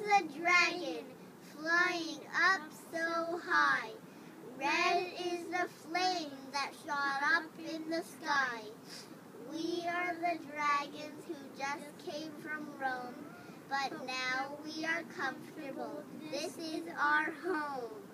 the dragon, flying up so high. Red is the flame that shot up in the sky. We are the dragons who just came from Rome, but now we are comfortable. This is our home.